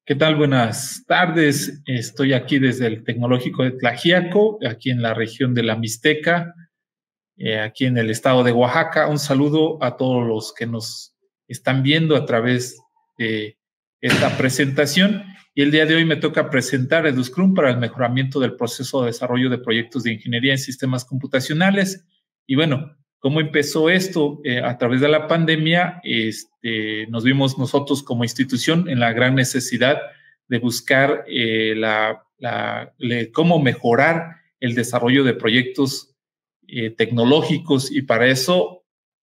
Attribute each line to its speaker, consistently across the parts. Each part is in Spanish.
Speaker 1: ¿Qué tal? Buenas tardes. Estoy aquí desde el Tecnológico de Tlaxiaco, aquí en la región de la Mixteca, aquí en el estado de Oaxaca. Un saludo a todos los que nos están viendo a través de esta presentación. Y el día de hoy me toca presentar EduScrum para el mejoramiento del proceso de desarrollo de proyectos de ingeniería en sistemas computacionales. Y bueno, ¿cómo empezó esto? A través de la pandemia, nos vimos nosotros como institución en la gran necesidad de buscar cómo mejorar el desarrollo de proyectos tecnológicos, y para eso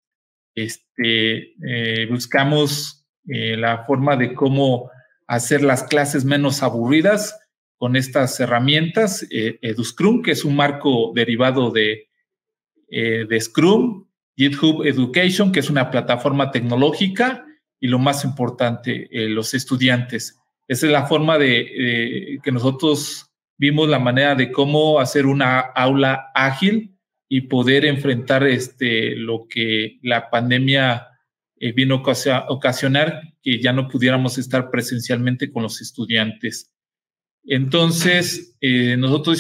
Speaker 1: buscamos la forma de cómo hacer las clases menos aburridas con estas herramientas. EduScrum, que es un marco derivado de Scrum, GitHub Education, que es una plataforma tecnológica, y lo más importante, los estudiantes. Esa es la forma de que nosotros vimos la manera de cómo hacer una aula ágil y poder enfrentar lo que la pandemia vino a ocasionar, que ya no pudiéramos estar presencialmente con los estudiantes. Entonces, nosotros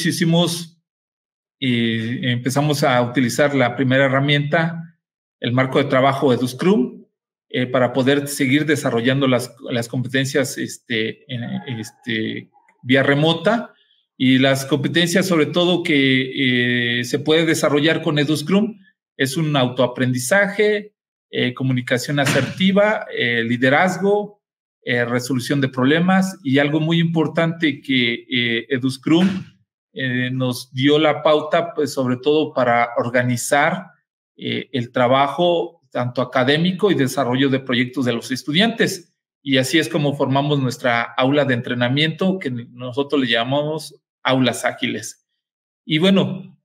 Speaker 1: empezamos a utilizar la primera herramienta, el marco de trabajo EduScrum, para poder seguir desarrollando las competencias vía remota, y las competencias sobre todo que se puede desarrollar con EduScrum es un autoaprendizaje, comunicación asertiva, liderazgo, resolución de problemas, y algo muy importante que EduScrum nos dio la pauta, pues sobre todo para organizar el trabajo tanto académico y desarrollo de proyectos de los estudiantes. Y así es como formamos nuestra aula de entrenamiento, que nosotros le llamamos aulas ágiles. Y bueno,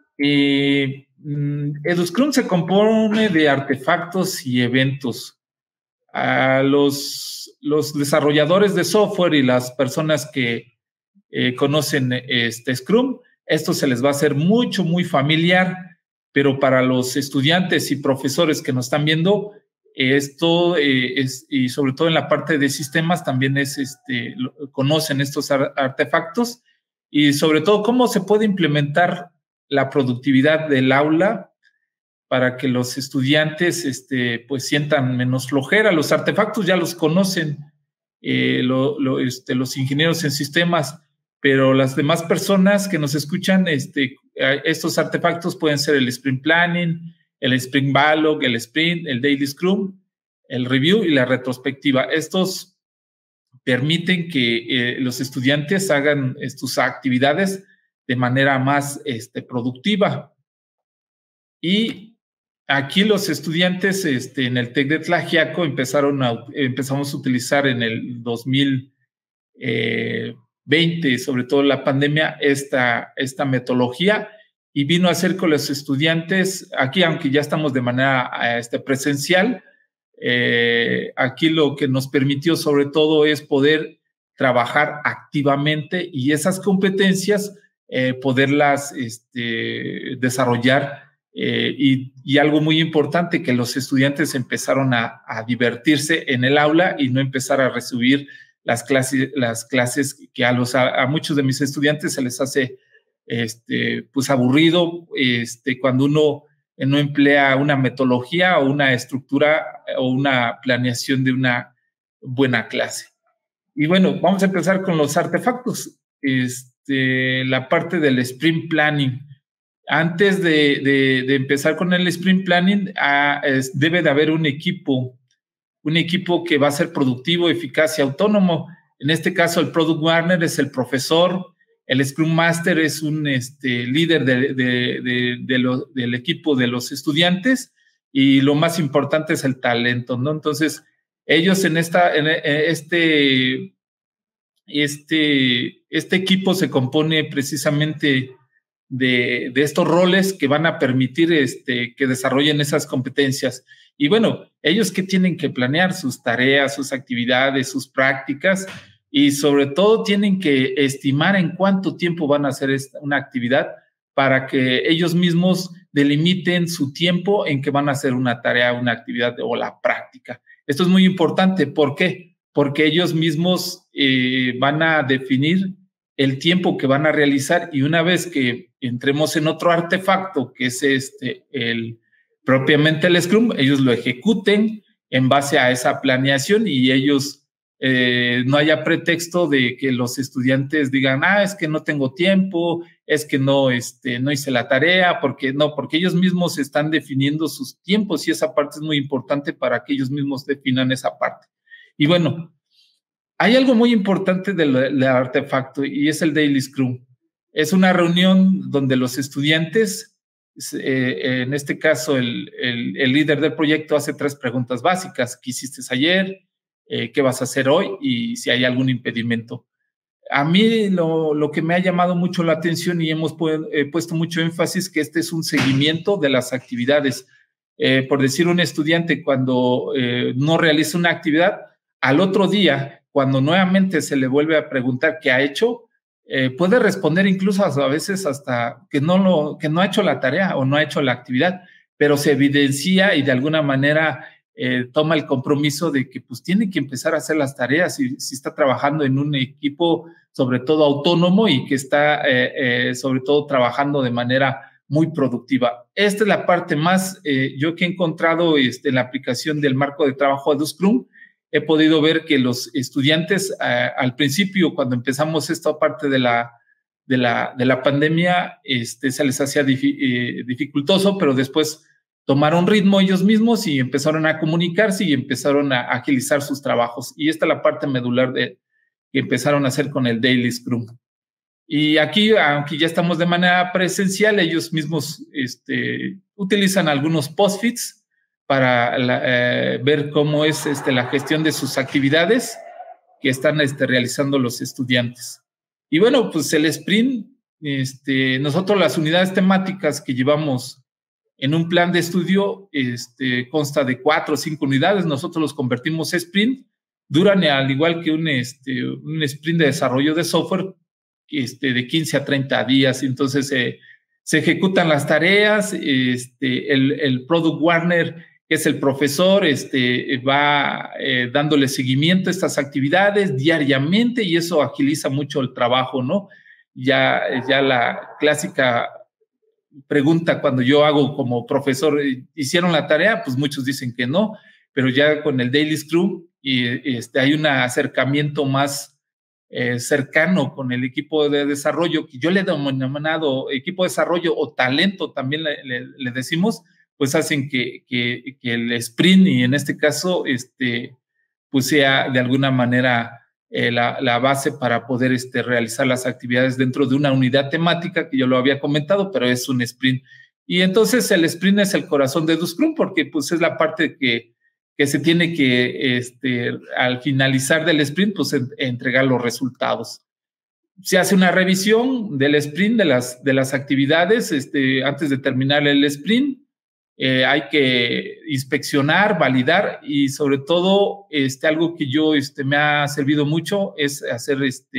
Speaker 1: EduScrum se compone de artefactos y eventos. A los desarrolladores de software y las personas que conocen Scrum, esto se les va a hacer muy familiar, pero para los estudiantes y profesores que nos están viendo, esto y sobre todo en la parte de sistemas también conocen estos artefactos, y sobre todo cómo se puede implementar la productividad del aula para que los estudiantes pues sientan menos flojera. Los artefactos ya los conocen los ingenieros en sistemas, pero las demás personas que nos escuchan, estos artefactos pueden ser el Sprint Planning, el Sprint Backlog, el Sprint, el Daily Scrum, el Review y la retrospectiva. Estos permiten que los estudiantes hagan sus actividades de manera más productiva. Y aquí los estudiantes en el TEC de Tlaxiaco empezamos a utilizar en el 2020, sobre todo la pandemia, esta metodología, y vino a hacer con los estudiantes, aquí aunque ya estamos de manera presencial, aquí lo que nos permitió sobre todo es poder trabajar activamente y esas competencias poderlas desarrollar, y algo muy importante, que los estudiantes empezaron a divertirse en el aula y no empezar a recibir las clases que a muchos de mis estudiantes se les hace pues aburrido cuando uno no emplea una metodología o una estructura o una planeación de una buena clase. Y bueno, vamos a empezar con los artefactos. La parte del Sprint Planning. Antes de empezar con el Sprint Planning, debe de haber un equipo que va a ser productivo, eficaz y autónomo. En este caso, el Product Owner es el profesor, el Scrum Master es un líder del equipo de los estudiantes, y lo más importante es el talento, ¿no? Entonces, ellos en este equipo se compone precisamente de estos roles que van a permitir que desarrollen esas competencias. Y bueno, ellos que tienen que planear sus tareas, sus actividades, sus prácticas, y sobre todo tienen que estimar en cuánto tiempo van a hacer una actividad para que ellos mismos delimiten su tiempo en que van a hacer una tarea, una actividad o la práctica. Esto es muy importante. ¿Por qué? porque ellos mismos van a definir el tiempo que van a realizar, y una vez que entremos en otro artefacto, que es propiamente el Scrum, ellos lo ejecuten en base a esa planeación, y ellos no haya pretexto de que los estudiantes digan, es que no tengo tiempo, es que no hice la tarea, porque ellos mismos están definiendo sus tiempos, y esa parte es muy importante para que ellos mismos definan esa parte. Y bueno, hay algo muy importante del artefacto, y es el Daily Scrum. Es una reunión donde los estudiantes, en este caso el líder del proyecto, hace 3 preguntas básicas: ¿qué hiciste ayer? ¿Qué vas a hacer hoy? Y si hay algún impedimento. A mí lo que me ha llamado mucho la atención, y hemos puesto mucho énfasis, que este es un seguimiento de las actividades. Por decir, un estudiante cuando no realiza una actividad, al otro día, cuando nuevamente se le vuelve a preguntar qué ha hecho, puede responder incluso a veces hasta que no ha hecho la tarea o no ha hecho la actividad, pero se evidencia y de alguna manera toma el compromiso de que pues tiene que empezar a hacer las tareas, si está trabajando en un equipo sobre todo autónomo y que está sobre todo trabajando de manera muy productiva. Esta es la parte más, yo que he encontrado en la aplicación del marco de trabajo de Scrum. He podido ver que los estudiantes al principio, cuando empezamos esta parte de la pandemia, se les hacía dificultoso, pero después tomaron ritmo ellos mismos y empezaron a comunicarse y empezaron a agilizar sus trabajos. Y esta es la parte medular que empezaron a hacer con el Daily Scrum. Y aquí, aunque ya estamos de manera presencial, ellos mismos utilizan algunos post-its para ver cómo es la gestión de sus actividades que están realizando los estudiantes. Y bueno, pues el sprint, nosotros las unidades temáticas que llevamos en un plan de estudio consta de 4 o 5 unidades. Nosotros los convertimos a sprint. Duran, al igual que un sprint de desarrollo de software, de 15 a 30 días. Entonces se ejecutan las tareas. El Product Owner, que es el profesor, va dándole seguimiento a estas actividades diariamente, y eso agiliza mucho el trabajo, ¿no? Ya la clásica pregunta cuando yo hago como profesor, ¿hicieron la tarea? Pues muchos dicen que no, pero ya con el Daily Scrum hay un acercamiento más cercano con el equipo de desarrollo, que yo le he denominado equipo de desarrollo o talento, también le decimos, pues hacen que el sprint, y en este caso, pues sea de alguna manera la base para poder realizar las actividades dentro de una unidad temática, que yo lo había comentado, pero es un sprint. Y entonces el sprint es el corazón de Scrum, porque pues es la parte que se tiene que, al finalizar del sprint, pues entregar los resultados. Se hace una revisión del sprint, de las actividades, antes de terminar el sprint. Hay que inspeccionar, validar, y sobre todo algo que yo me ha servido mucho es hacer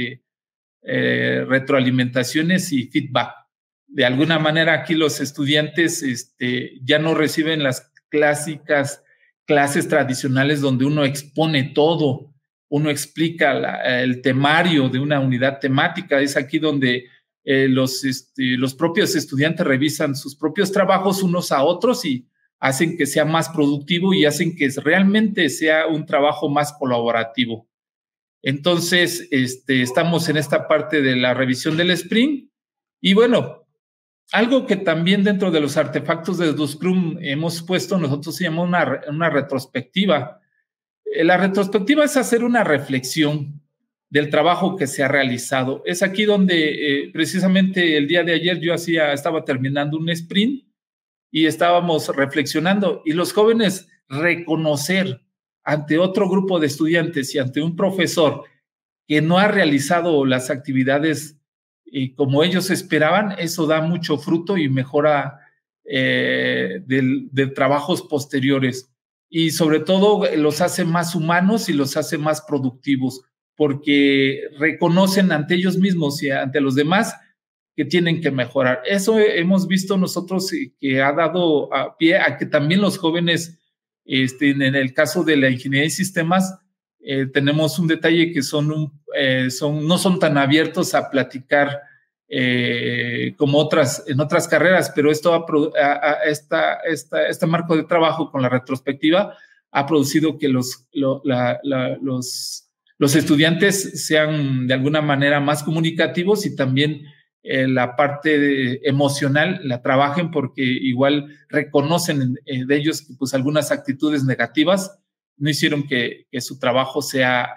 Speaker 1: retroalimentaciones y feedback. De alguna manera aquí los estudiantes ya no reciben las clásicas clases tradicionales donde uno expone todo, uno explica el temario de una unidad temática. Es aquí donde los propios estudiantes revisan sus propios trabajos unos a otros y hacen que sea más productivo y hacen que realmente sea un trabajo más colaborativo. Entonces, estamos en esta parte de la revisión del sprint. Y bueno, algo que también dentro de los artefactos de Scrum hemos puesto, nosotros se llama una retrospectiva. La retrospectiva es hacer una reflexión del trabajo que se ha realizado. Es aquí donde precisamente el día de ayer yo estaba terminando un sprint y estábamos reflexionando, y los jóvenes reconocer ante otro grupo de estudiantes y ante un profesor que no ha realizado las actividades como ellos esperaban, eso da mucho fruto y mejora de trabajos posteriores, y sobre todo los hace más humanos y los hace más productivos, porque reconocen ante ellos mismos y ante los demás que tienen que mejorar. Eso hemos visto nosotros, que ha dado pie a que también los jóvenes, en el caso de la ingeniería de sistemas, tenemos un detalle que no son tan abiertos a platicar como en otras carreras, pero este marco de trabajo con la retrospectiva ha producido que los estudiantes sean de alguna manera más comunicativos y también la parte emocional la trabajen, porque igual reconocen de ellos que pues algunas actitudes negativas no hicieron que su trabajo sea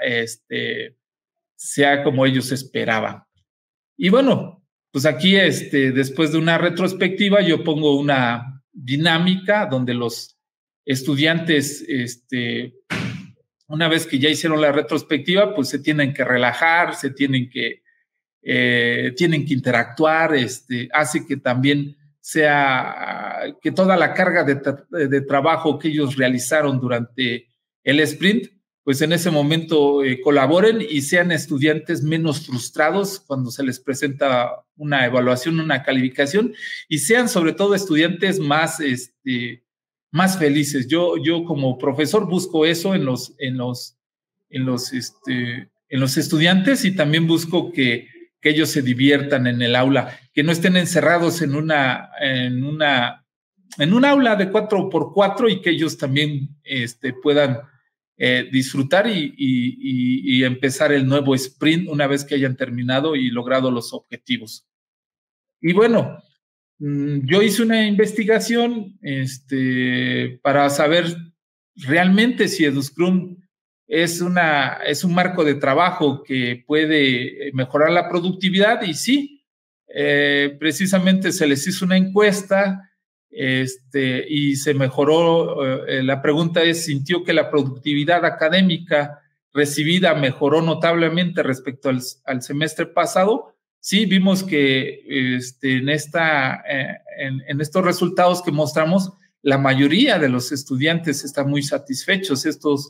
Speaker 1: como ellos esperaban. Y bueno, pues aquí después de una retrospectiva yo pongo una dinámica donde los estudiantes una vez que ya hicieron la retrospectiva, pues se tienen que relajar, tienen que interactuar, hace que también que toda la carga de trabajo que ellos realizaron durante el sprint, pues en ese momento colaboren y sean estudiantes menos frustrados cuando se les presenta una evaluación, una calificación, y sean sobre todo estudiantes más felices. Yo como profesor busco eso en los estudiantes, y también busco que ellos se diviertan en el aula, que no estén encerrados en un aula de 4x4 y que ellos también puedan disfrutar y empezar el nuevo sprint una vez que hayan terminado y logrado los objetivos. Y bueno, yo hice una investigación para saber realmente si EduScrum es un marco de trabajo que puede mejorar la productividad, y sí, precisamente se les hizo una encuesta y se mejoró. La pregunta es: ¿sintió que la productividad académica recibida mejoró notablemente respecto al semestre pasado? Sí, vimos que en estos resultados que mostramos, la mayoría de los estudiantes están muy satisfechos.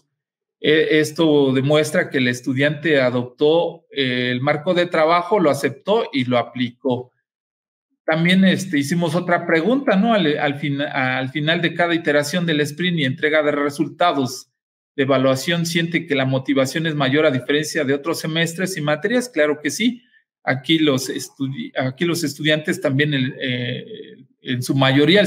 Speaker 1: Esto demuestra que el estudiante adoptó el marco de trabajo, lo aceptó y lo aplicó. También hicimos otra pregunta, ¿no? Al final de cada iteración del sprint y entrega de resultados de evaluación, ¿siente que la motivación es mayor a diferencia de otros semestres y materias? Claro que sí. Aquí los estudiantes también, en su mayoría, el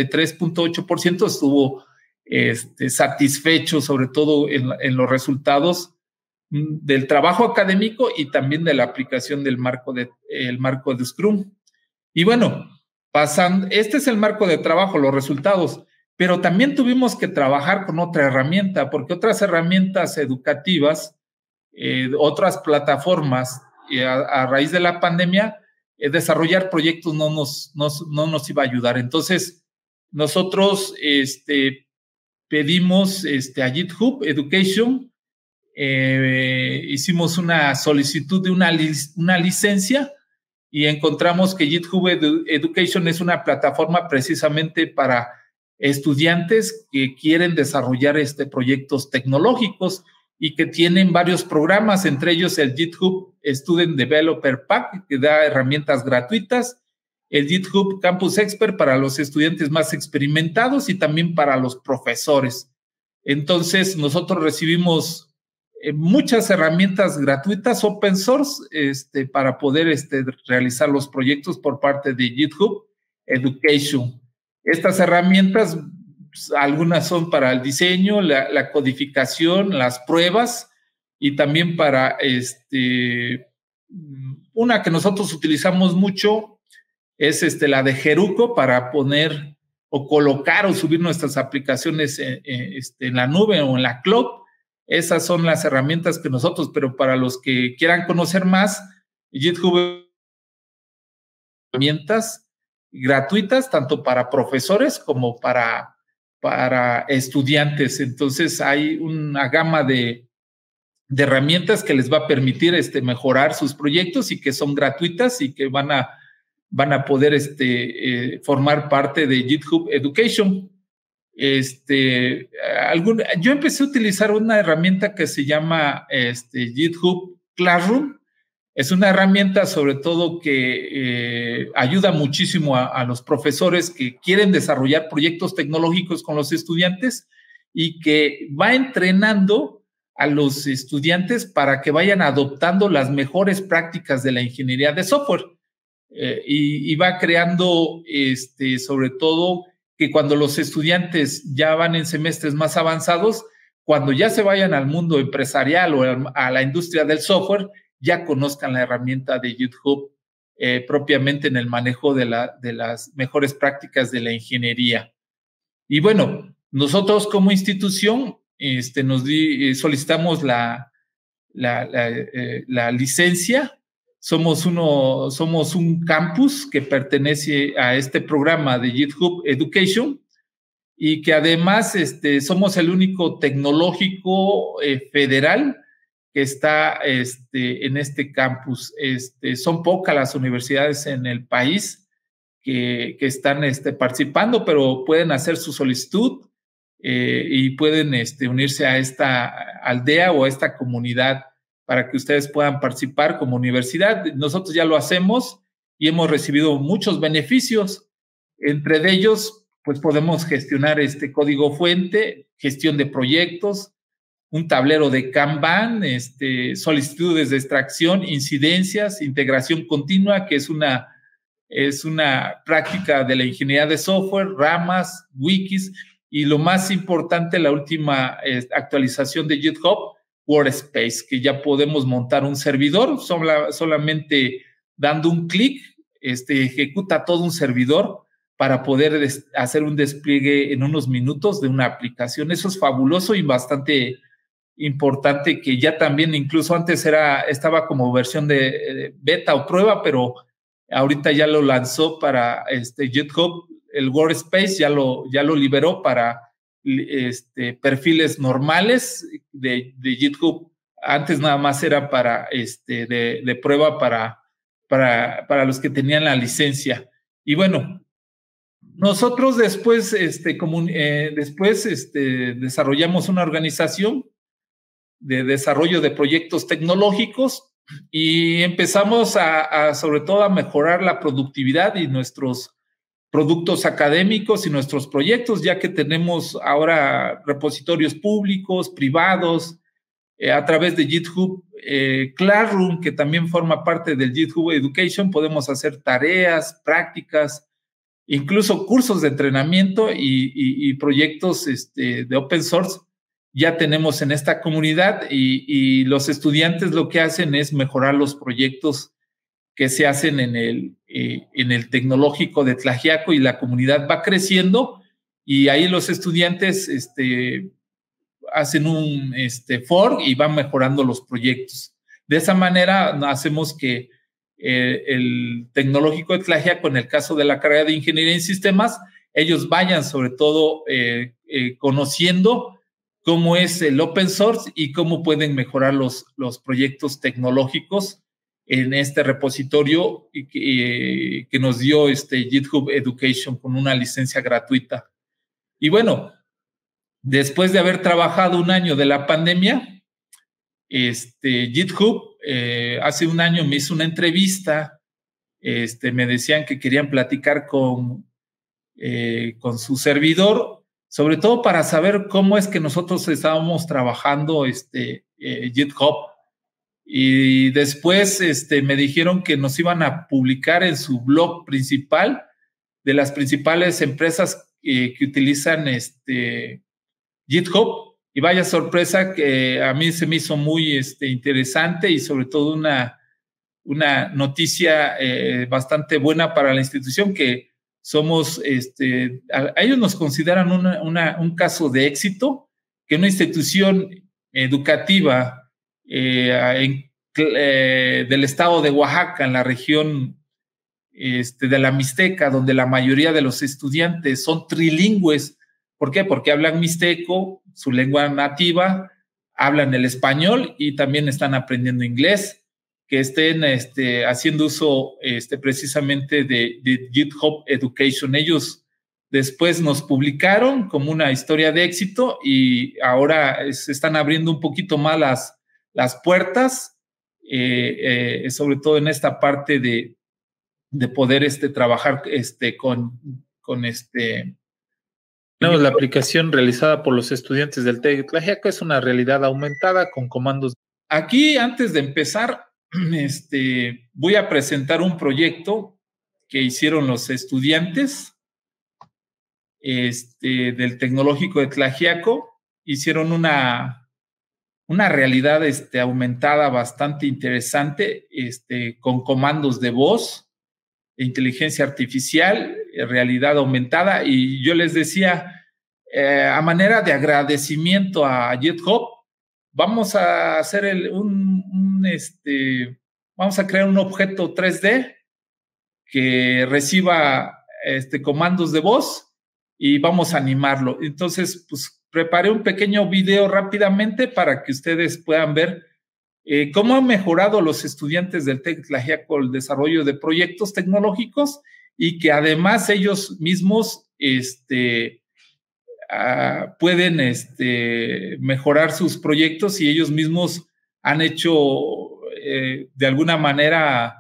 Speaker 1: 53.8% estuvo satisfecho, sobre todo en los resultados del trabajo académico y también de la aplicación del marco de Scrum. Y bueno, este es el marco de trabajo, los resultados, pero también tuvimos que trabajar con otra herramienta, porque otras herramientas educativas, otras plataformas, a raíz de la pandemia, desarrollar proyectos no nos iba a ayudar. Entonces, nosotros pedimos a GitHub Education, hicimos una solicitud de una licencia, y encontramos que GitHub Education es una plataforma precisamente para estudiantes que quieren desarrollar proyectos tecnológicos y que tienen varios programas, entre ellos el GitHub Student Developer Pack, que da herramientas gratuitas, el GitHub Campus Expert para los estudiantes más experimentados y también para los profesores. Entonces, nosotros recibimos muchas herramientas gratuitas, open source, para poder realizar los proyectos por parte de GitHub Education. Estas herramientas, pues, algunas son para el diseño, la codificación, las pruebas, y también para una que nosotros utilizamos mucho es la de Heroku, para poner o colocar o subir nuestras aplicaciones en la nube o en la cloud. Esas son las herramientas que nosotros, pero para los que quieran conocer más, GitHub, herramientas gratuitas, tanto para profesores como para estudiantes. Entonces, hay una gama de herramientas que les va a permitir mejorar sus proyectos y que son gratuitas y que van a poder formar parte de GitHub Education. Yo empecé a utilizar una herramienta que se llama GitHub Classroom. Es una herramienta sobre todo que ayuda muchísimo a los profesores que quieren desarrollar proyectos tecnológicos con los estudiantes, y que va entrenando a los estudiantes para que vayan adoptando las mejores prácticas de la ingeniería de software. Y va creando, sobre todo, que cuando los estudiantes ya van en semestres más avanzados, cuando ya se vayan al mundo empresarial o a la industria del software, ya conozcan la herramienta de GitHub propiamente en el manejo de las mejores prácticas de la ingeniería. Y bueno, nosotros como institución solicitamos la licencia. Somos un campus que pertenece a este programa de GitHub Education y que además somos el único tecnológico federal que está en este campus. Son pocas las universidades en el país que están participando, pero pueden hacer su solicitud y pueden unirse a esta aldea o a esta comunidad para que ustedes puedan participar como universidad. Nosotros ya lo hacemos y hemos recibido muchos beneficios. Entre ellos, pues podemos gestionar código fuente, gestión de proyectos, un tablero de Kanban, solicitudes de extracción, incidencias, integración continua, que es una práctica de la ingeniería de software, ramas, wikis, y lo más importante, la última actualización de GitHub Workspace, que ya podemos montar un servidor, solamente dando un clic, ejecuta todo un servidor para poder hacer un despliegue en unos minutos de una aplicación. Eso es fabuloso y bastante importante, que ya también incluso antes estaba como versión de beta o prueba, pero ahorita ya lo lanzó para GitHub, el Workspace ya lo liberó para perfiles normales de GitHub. Antes nada más era para de prueba para los que tenían la licencia. Y bueno, nosotros después desarrollamos una organización de desarrollo de proyectos tecnológicos y empezamos sobre todo a mejorar la productividad y nuestros productos académicos y nuestros proyectos, ya que tenemos ahora repositorios públicos, privados, a través de GitHub Classroom, que también forma parte del GitHub Education. Podemos hacer tareas, prácticas, incluso cursos de entrenamiento y proyectos de open source. Ya tenemos en esta comunidad y los estudiantes lo que hacen es mejorar los proyectos que se hacen en el tecnológico de Tlaxiaco, y la comunidad va creciendo y ahí los estudiantes hacen un fork y van mejorando los proyectos. De esa manera hacemos que el tecnológico de Tlaxiaco, en el caso de la carrera de Ingeniería en Sistemas, ellos vayan sobre todo conociendo cómo es el open source y cómo pueden mejorar los proyectos tecnológicos en este repositorio que nos dio GitHub Education con una licencia gratuita. Y bueno, después de haber trabajado un año de la pandemia, GitHub hace un año me hizo una entrevista. Me decían que querían platicar con su servidor, sobre todo para saber cómo es que nosotros estábamos trabajando GitHub. Y después me dijeron que nos iban a publicar en su blog principal de las principales empresas que utilizan GitHub. Y vaya sorpresa, que a mí se me hizo muy interesante y sobre todo una noticia bastante buena para la institución, que somos, a ellos nos consideran un caso de éxito, que una institución educativa del estado de Oaxaca, en la región de la Mixteca, donde la mayoría de los estudiantes son trilingües. ¿Por qué? Porque hablan mixteco, su lengua nativa, hablan el español y también están aprendiendo inglés, que estén haciendo uso precisamente de GitHub Education. Ellos después nos publicaron como una historia de éxito y ahora se están abriendo un poquito más las puertas, sobre todo en esta parte de poder trabajar con
Speaker 2: Tenemos la aplicación realizada por los estudiantes del TEC de Tlaxiaco, es una realidad aumentada con comandos.
Speaker 1: Aquí, antes de empezar, voy a presentar un proyecto que hicieron los estudiantes del Tecnológico de Tlaxiaco. Hicieron una realidad aumentada bastante interesante, con comandos de voz, inteligencia artificial, realidad aumentada. Y yo les decía, a manera de agradecimiento a GitHub, vamos a hacer vamos a crear un objeto 3D que reciba comandos de voz y vamos a animarlo. Entonces, pues preparé un pequeño video rápidamente para que ustedes puedan ver cómo han mejorado los estudiantes del TEC de Tlaxiaco el desarrollo de proyectos tecnológicos y que además ellos mismos pueden mejorar sus proyectos y ellos mismos han hecho de alguna manera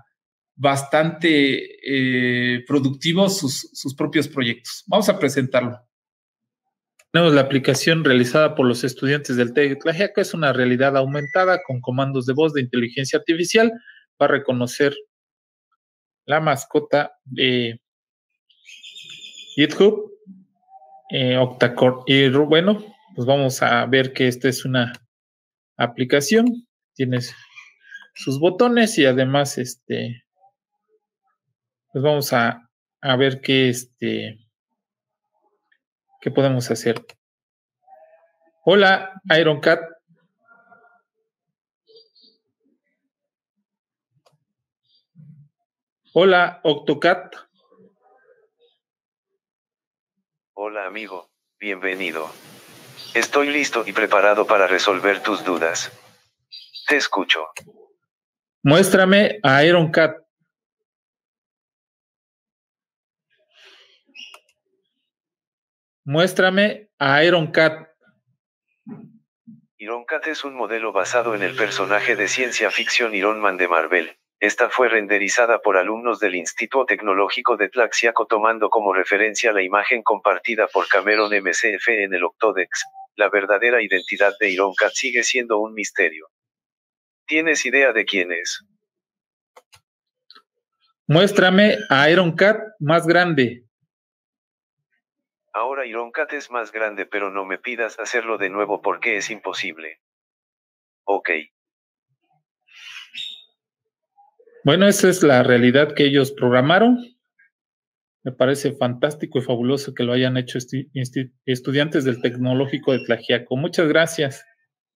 Speaker 1: bastante productivos sus propios proyectos. Vamos a presentarlo.
Speaker 2: Tenemos la aplicación realizada por los estudiantes del TEC de Tlaxiaco, es una realidad aumentada con comandos de voz de inteligencia artificial para reconocer la mascota de GitHub, Octacore. Y bueno, pues vamos a ver que esta es una aplicación, tiene sus botones y además pues vamos a ver qué podemos hacer. Hola, IronCat. Hola, Octocat.
Speaker 3: Hola amigo, bienvenido. Estoy listo y preparado para resolver tus dudas. Te escucho.
Speaker 2: Muéstrame a IronCat. Muéstrame a IronCat.
Speaker 3: IronCat es un modelo basado en el personaje de ciencia ficción Iron Man de Marvel. Esta fue renderizada por alumnos del Instituto Tecnológico de Tlaxiaco tomando como referencia la imagen compartida por Cameron MCF en el Octodex. La verdadera identidad de IronCat sigue siendo un misterio. ¿Tienes idea de quién es?
Speaker 2: Muéstrame a IronCat más grande.
Speaker 3: Ahora IronCat es más grande, pero no me pidas hacerlo de nuevo porque es imposible. Ok.
Speaker 2: Bueno, esa es la realidad que ellos programaron. Me parece fantástico y fabuloso que lo hayan hecho estudiantes del Tecnológico de Tlaxiaco. Muchas gracias.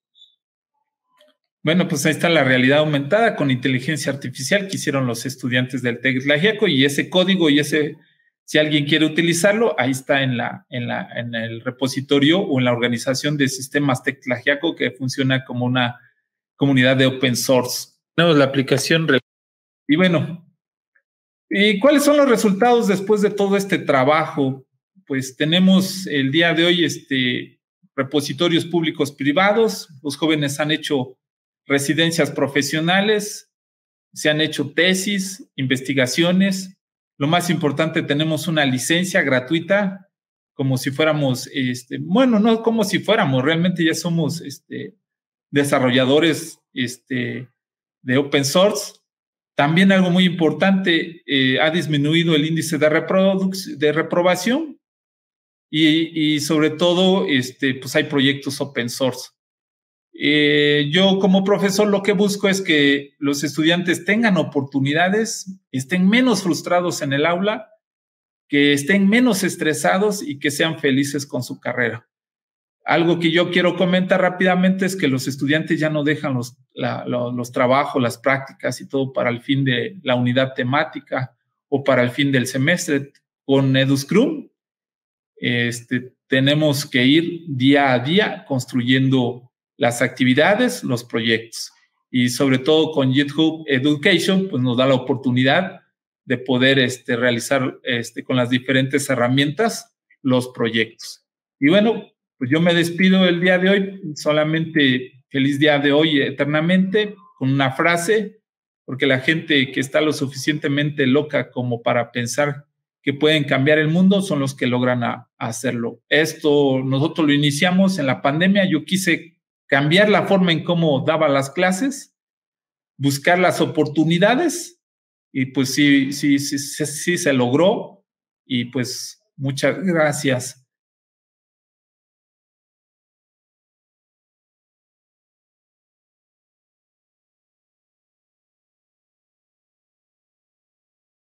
Speaker 1: Bueno, pues ahí está la realidad aumentada con inteligencia artificial que hicieron los estudiantes del TEC de Tlaxiaco, y ese código y si alguien quiere utilizarlo, ahí está en el repositorio o en la organización de sistemas TEC Tlaxiaco, que funciona como una comunidad de open source.
Speaker 2: Tenemos la aplicación.
Speaker 1: Y bueno, ¿y cuáles son los resultados después de todo este trabajo? Pues tenemos el día de hoy repositorios públicos privados. Los jóvenes han hecho residencias profesionales, se han hecho tesis, investigaciones. Lo más importante, tenemos una licencia gratuita, como si fuéramos, bueno, no como si fuéramos, realmente ya somos desarrolladores de open source. También algo muy importante, ha disminuido el índice de reprobación y sobre todo, pues hay proyectos open source. Yo como profesor lo que busco es que los estudiantes tengan oportunidades, estén menos frustrados en el aula, que estén menos estresados y que sean felices con su carrera. Algo que yo quiero comentar rápidamente es que los estudiantes ya no dejan los trabajos, las prácticas y todo para el fin de la unidad temática o para el fin del semestre. Con EduScrum tenemos que ir día a día construyendo las actividades, los proyectos. Y sobre todo con GitHub Education, pues nos da la oportunidad de poder realizar con las diferentes herramientas los proyectos. Y bueno, pues yo me despido el día de hoy, solamente feliz día de hoy eternamente, con una frase, porque la gente que está lo suficientemente loca como para pensar que pueden cambiar el mundo son los que logran hacerlo. Esto nosotros lo iniciamos en la pandemia. Yo quise cambiar la forma en cómo daba las clases, buscar las oportunidades y pues sí se logró y pues muchas gracias.